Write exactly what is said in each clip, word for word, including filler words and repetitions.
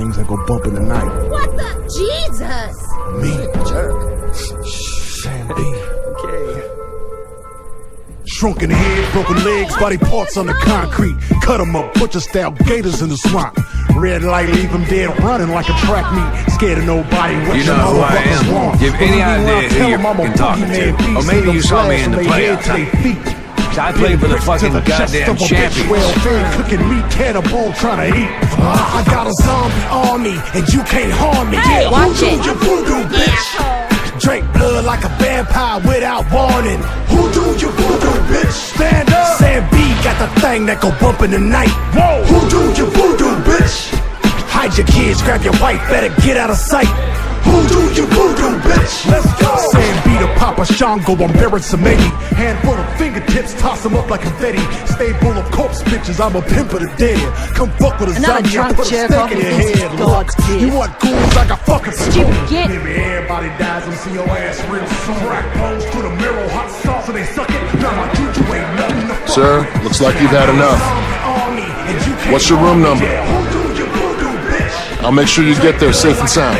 things that go bump in the night. What the? Jesus! Me, jerk. Sam B. Okay. Shrunken head, broken legs, body parts on the concrete. Cut 'em up, butcher style gators in the swamp. Red light, leave them dead, running like a track meet. Scared of nobody. You know who I am. Give any idea who you're fucking talking to. Or maybe you saw me in the playoffs. I played for the fucking goddamn champions. Well-fed, cooking meat, cannibal, trying to eat. Uh, I got a zombie army, and you can't harm me. Hey, yeah, watch who it. do you voodoo, bitch? Drink blood like a vampire without warning. Who do you voodoo, bitch? Stand up. Sam B got the thing that go bump in the night. Whoa. Who do you voodoo, bitch? Hide your kids, grab your wife, better get out of sight. Who do you voodoo, bitch? Let's go. Sam B to Papa Shango, I'm Barrett Samedi. Handful of fingertips, toss them up like confetti. Stay full of corpse bitches, I'm a pimp of the dead. Come fuck with a Another zombie, I drunk put a jerk stick off in your against head. God's Look, gift. you want goons like a fucking Stupid git. Maybe everybody dies and see your ass real soon. Crack close to the mirror, hot sauce and they suck it. Now my juju ain't nothing to fuck. Sir, looks like you've had enough. What's your room number? I'll make sure you get there safe and sound.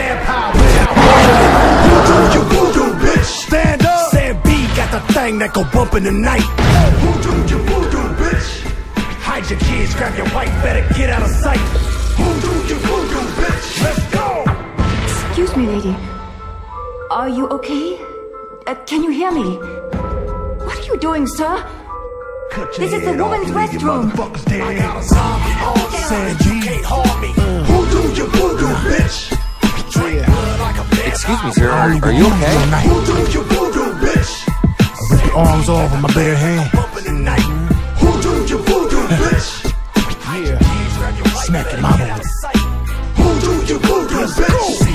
You voodoo, bitch. Stand up. Sam B got the thing that go bump in the night. Who do you voodoo, bitch? Hide your kids, grab your wife, better get out of sight. Who do you voodoo, bitch? Let's go. Excuse me, lady. Are you okay? Uh, can you hear me? What are you doing, sir? This is the woman's restroom. I got a zombie on Sam G. Can't harm me. Who do you voodoo, bitch? Excuse me, sir. Are, are you okay? Who do you voodoo, bitch? I rip your arms off with my bare hand. Who do you voodoo, bitch? Yeah. Smack your mama. Who do you voodoo, bitch?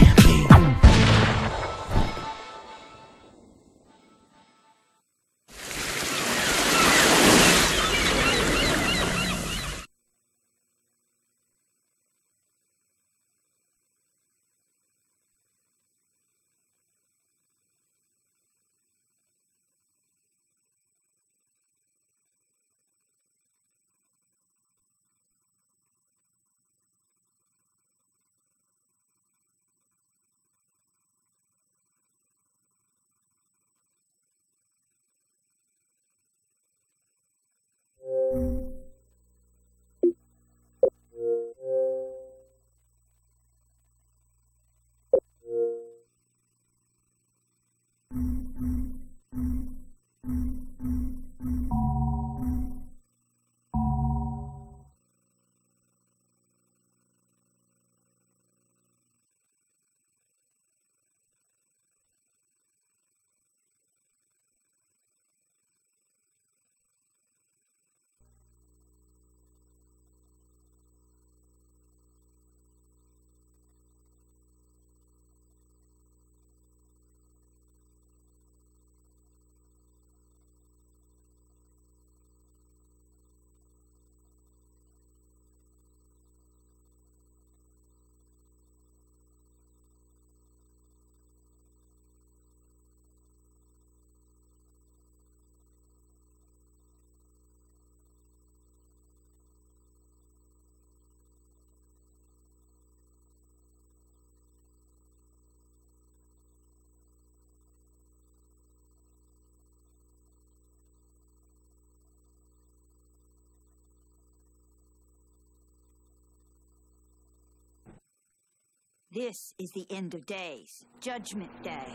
This is the end of days. Judgment Day.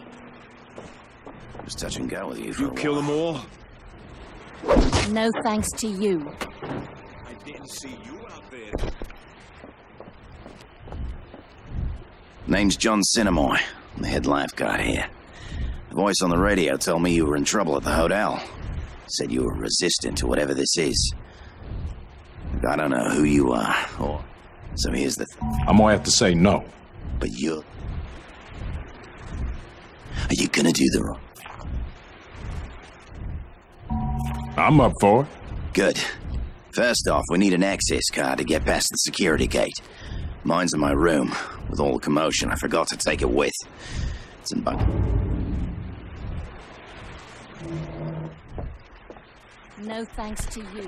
I was touch and go with you for You a kill while. them all? No thanks to you. I didn't see you out there. Name's John Sinnemoy. I'm the head lifeguard here. The voice on the radio told me you were in trouble at the hotel. Said you were resistant to whatever this is. I don't know who you are, or... So here's the thing. I'm gonna have to say no. But you... Are you gonna do the wrong? I'm up for it. Good. First off, we need an access card to get past the security gate. Mine's in my room. With all the commotion, I forgot to take it with. It's in bunk. No thanks to you.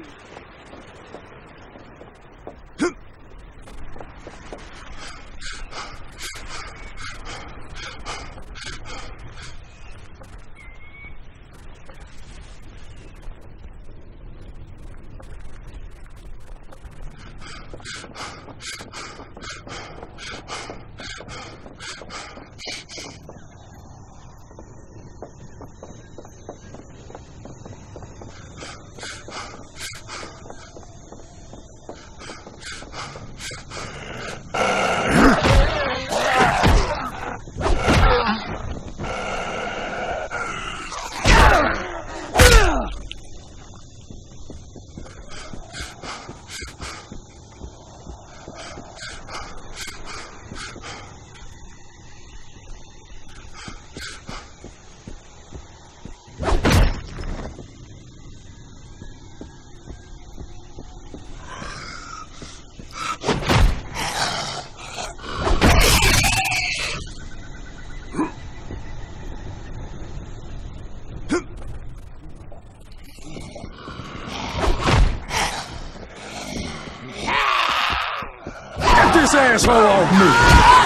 This asshole off me!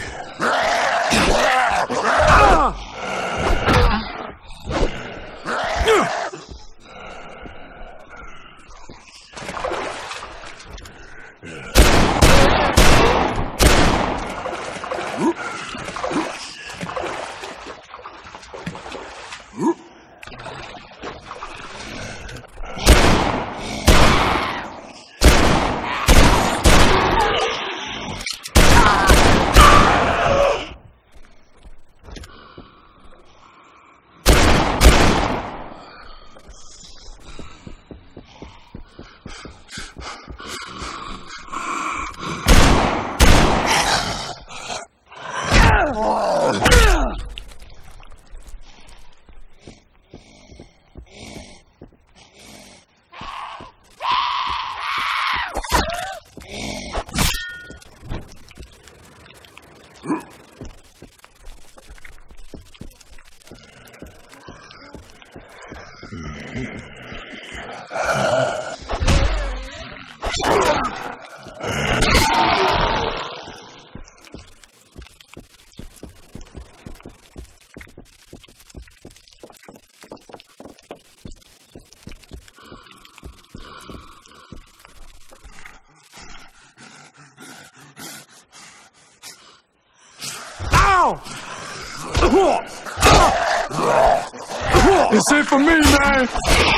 It's it for me, man!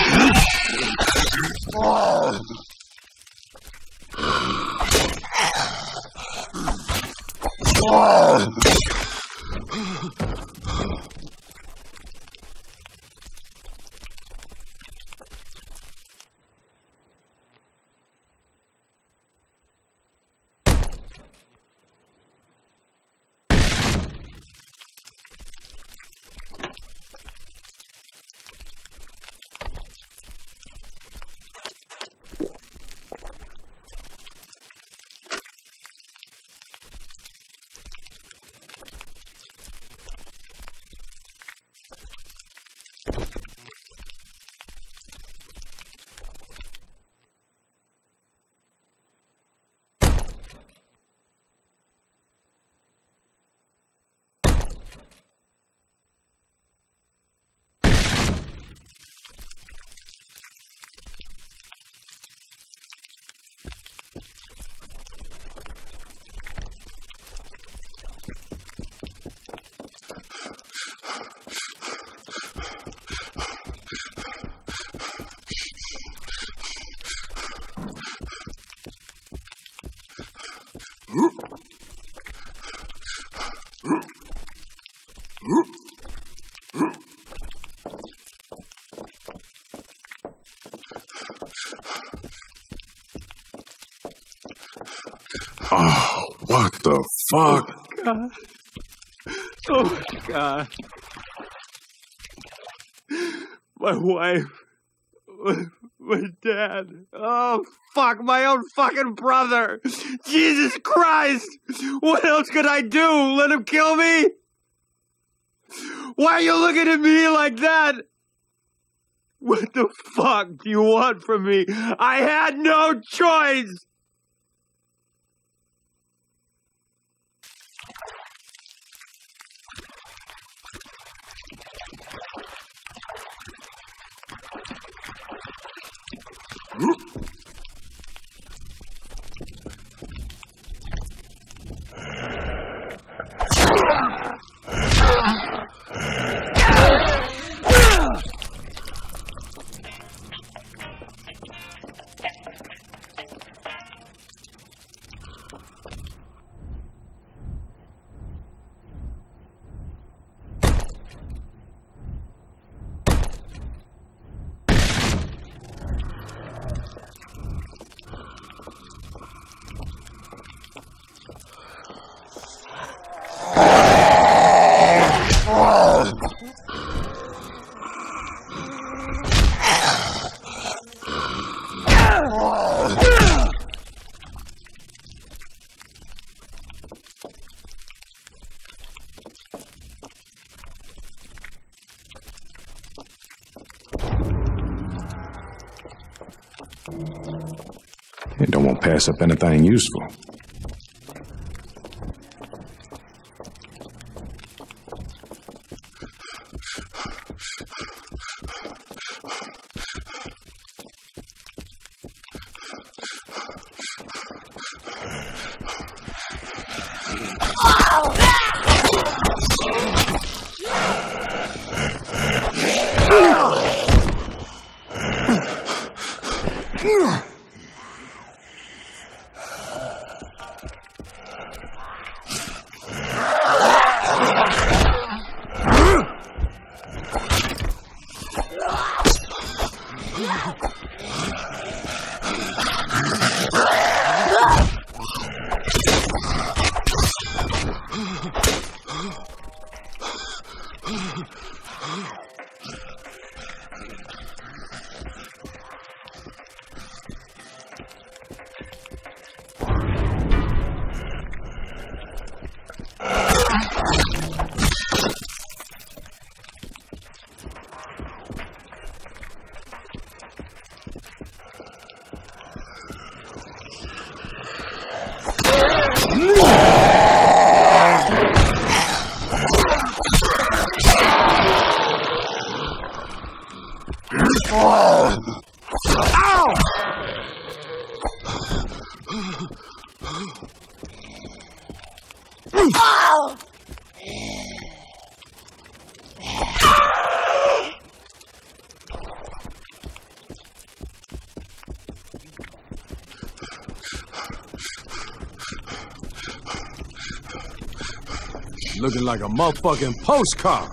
Oh, what the fuck? Oh, God. Oh, God. My wife. My dad. Oh, fuck, my own fucking brother. Jesus Christ. What else could I do? Let him kill me? Why are you looking at me like that? What the fuck do you want from me? I had no choice. You don't want to pass up anything useful. Looking like a motherfucking postcard.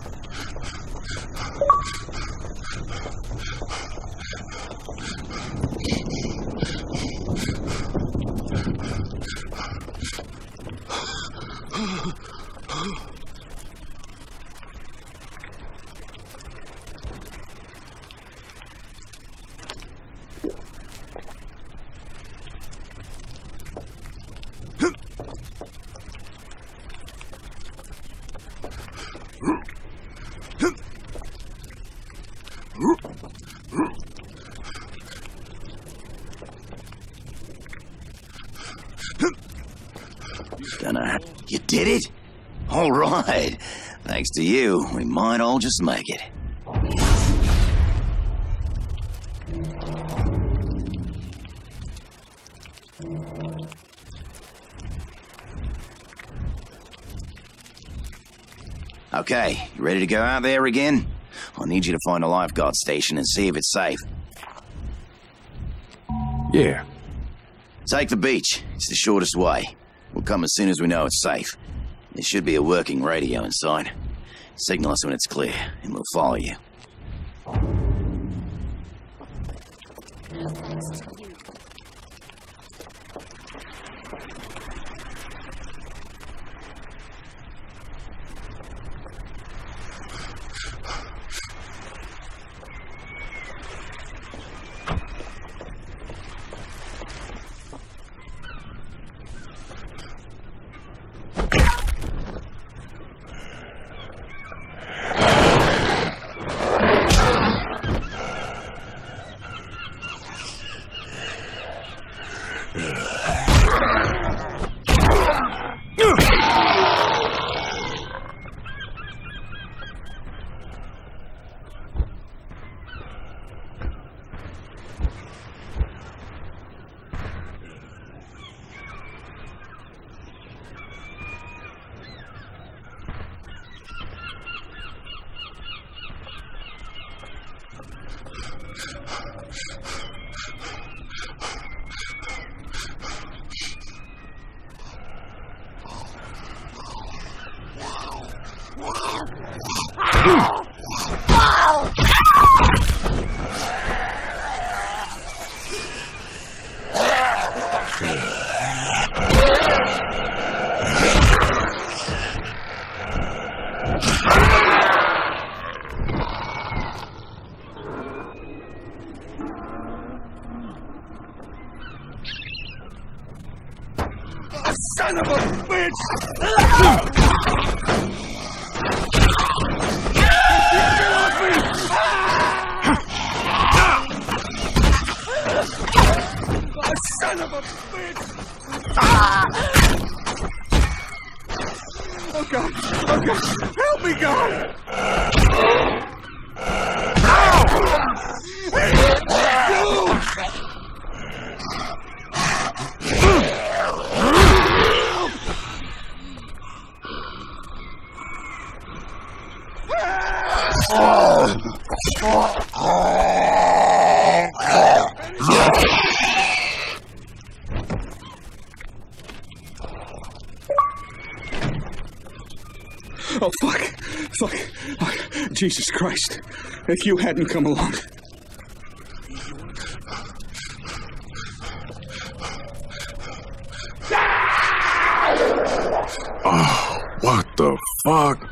Gonna... You did it? All right. Thanks to you, we might all just make it. Okay, you ready to go out there again? I need you to find a lifeguard station and see if it's safe. Yeah. Take the beach. It's the shortest way. We'll come as soon as we know it's safe. There should be a working radio inside. Signal us when it's clear, and we'll follow you. No thanks to you. Son of a bitch! Get off me! Oh, fuck. Fuck. Oh, Jesus Christ. If you hadn't come along. Oh, what the fuck?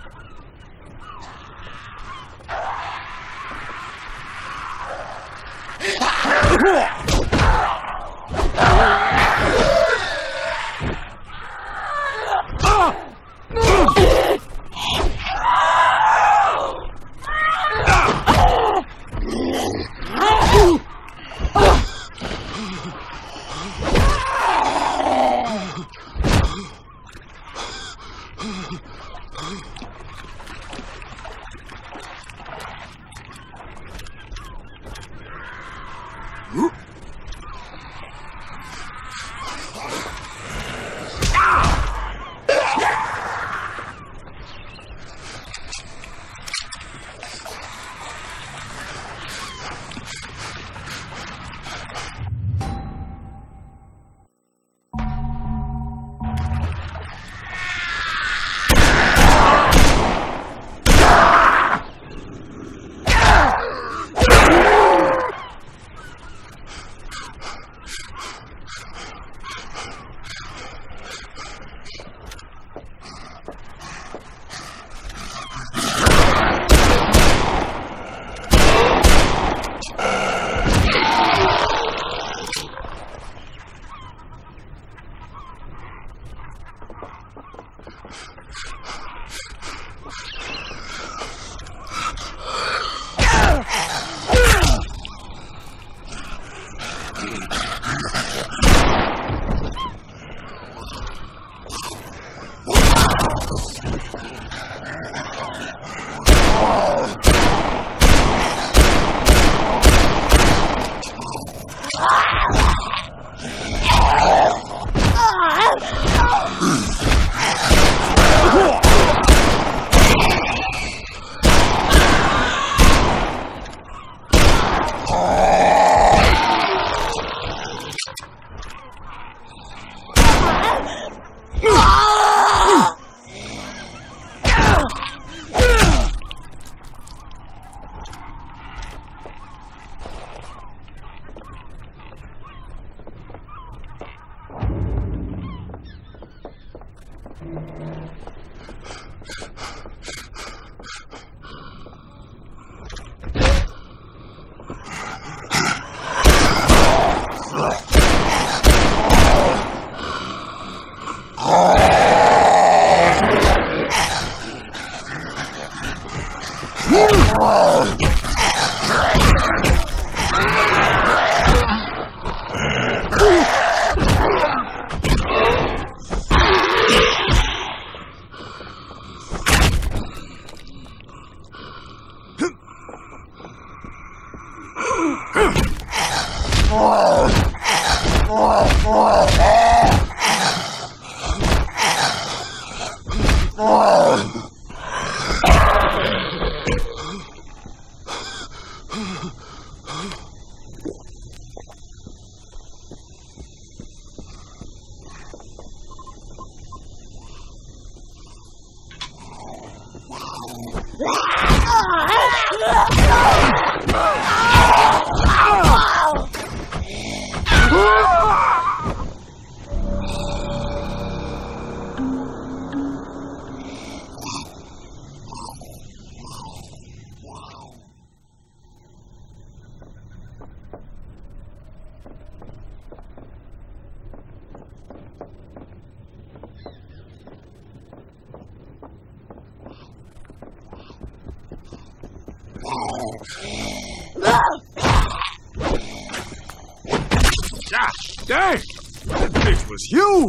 Gosh dang! That bitch was you!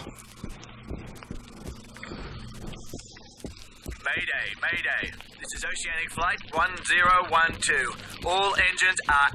Mayday, Mayday. This is Oceanic Flight one zero one two. All engines are...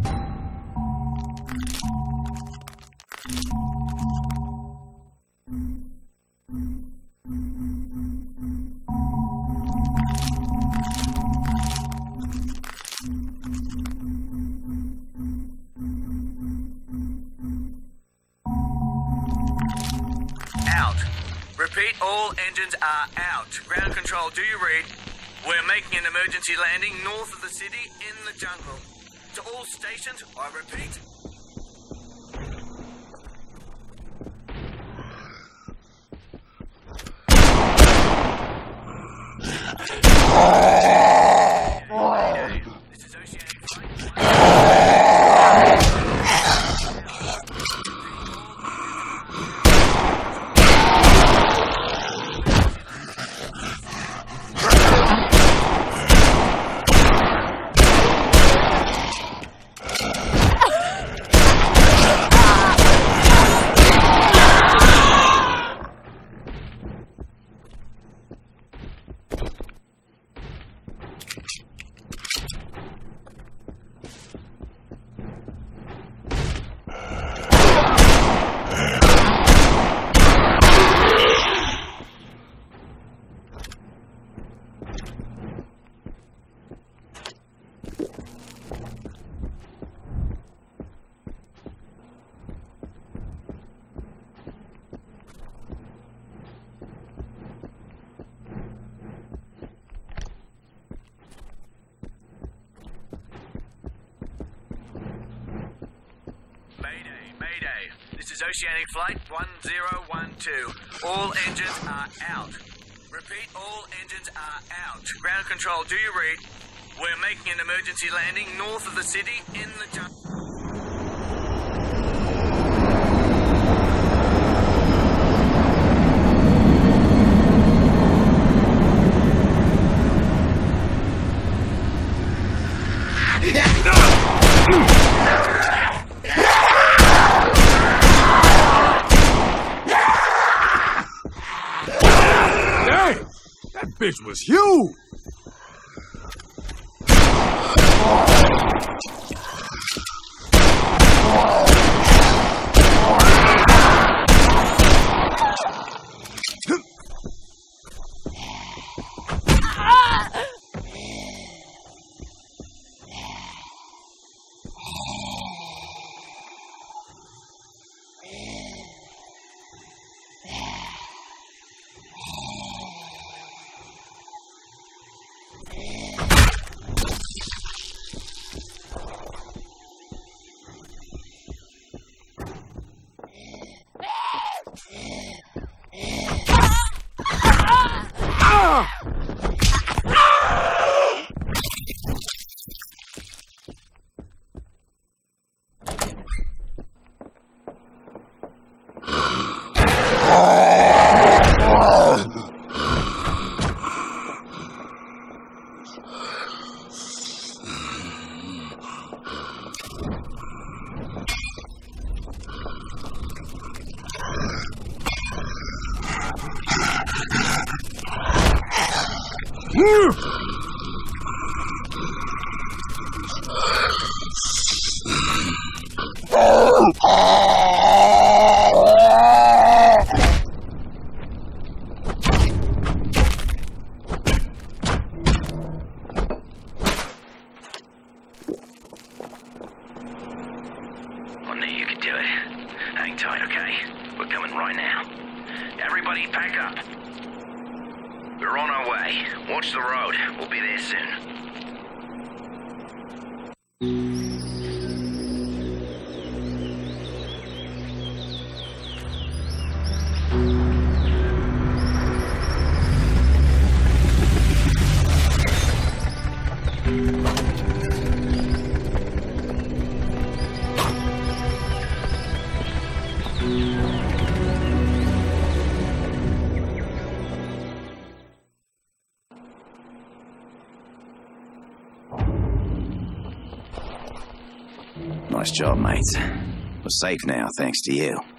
out. Repeat, all engines are out. Ground control, do you read? We're making an emergency landing north of the city in the jungle. To all stations, I repeat. This is Oceanic Flight. This is Oceanic Flight one zero one two. All engines are out. Repeat, all engines are out. Ground control, do you read? We're making an emergency landing north of the city in the jungle. Bitch was you! Nice job, mates. We're safe now, thanks to you.